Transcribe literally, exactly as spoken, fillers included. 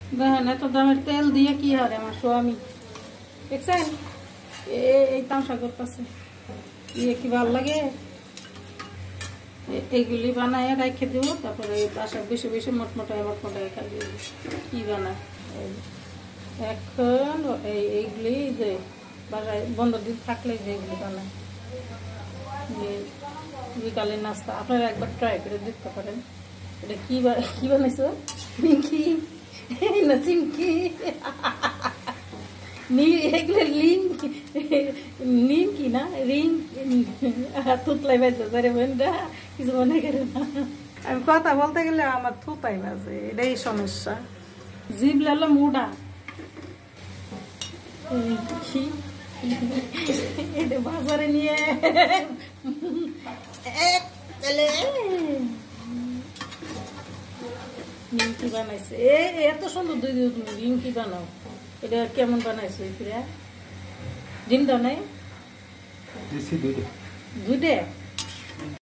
দেখেন এত দামের তেল দিয়ে কি হয় আমার স্বামী দেখছেন এই তামসা করতেছে ইয়ে কি ভালো লাগে এইগুলি বানায় রেখে দেবো তারপরে এই বাসা বেশি বেশি মোটমোটায় মোটমোটায় খাইয়ে দেবো কি বানায় এখন এই এইগুলি যে বাসায় বন্ধ দিন থাকলে যেগুলি বানায় বিকালের নাস্তা আপনারা একবার ট্রাই করে দেখতে পারেন এটা কি কি বানাইছো নিমকি না চিমকি এগুলো লিঙ্ক নিমকি না রিং থুতলাই বাজছে রে বোনটা কিছু মনে করে না আমি কথা বলতে গেলে আমার থুতাই বাজে এটাই সমস্যা জিভ লালো মুডা কি এটা বাজারে নিয়ে নিমকি বানাইছে এত সুন্দর দুই দিন তুমি নিমকি বানাও এটা কেমন বানাইছো ফিরা জিন্দা নাই দুইটা